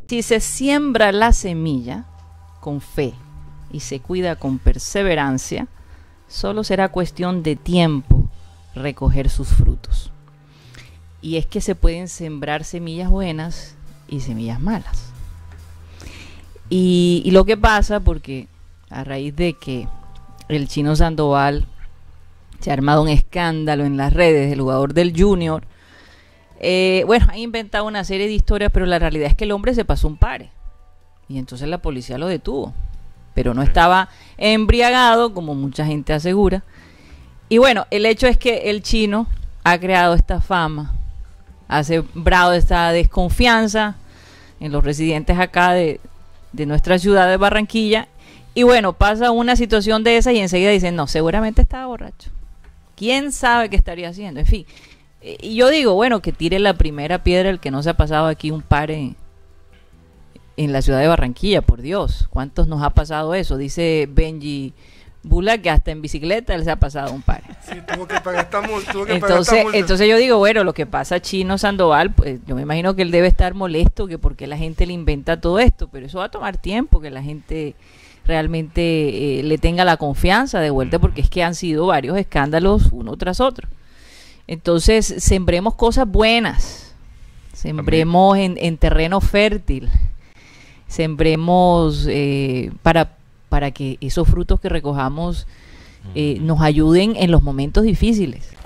Si se siembra la semilla con fe y se cuida con perseverancia, solo será cuestión de tiempo recoger sus frutos. Y es que se pueden sembrar semillas buenas y semillas malas. Y lo que pasa, porque a raíz de que el Chino Sandoval se ha armado un escándalo en las redes, el jugador del Junior, ha inventado una serie de historias, pero la realidad es que el hombre se pasó un pare. Y entonces la policía lo detuvo. Pero no estaba embriagado, como mucha gente asegura. Y bueno, el hecho es que el Chino ha creado esta fama, ha sembrado esta desconfianza en los residentes acá de nuestra ciudad de Barranquilla. Y bueno, pasa una situación de esa y enseguida dicen, no, seguramente estaba borracho. ¿Quién sabe qué estaría haciendo? En fin, y yo digo, bueno, que tire la primera piedra el que no se ha pasado aquí un pare en la ciudad de Barranquilla, por Dios. ¿Cuántos nos ha pasado eso? Dice Benji Bula que hasta en bicicleta él se ha pasado un pare. Sí, tuvo que pagar esta multa. Entonces yo digo, bueno, lo que pasa a Chino Sandoval, pues yo me imagino que él debe estar molesto, que porque la gente le inventa todo esto, pero eso va a tomar tiempo, que la gente realmente le tenga la confianza de vuelta, porque es que han sido varios escándalos uno tras otro. Entonces, sembremos cosas buenas, sembremos en terreno fértil, sembremos para que esos frutos que recojamos nos ayuden en los momentos difíciles.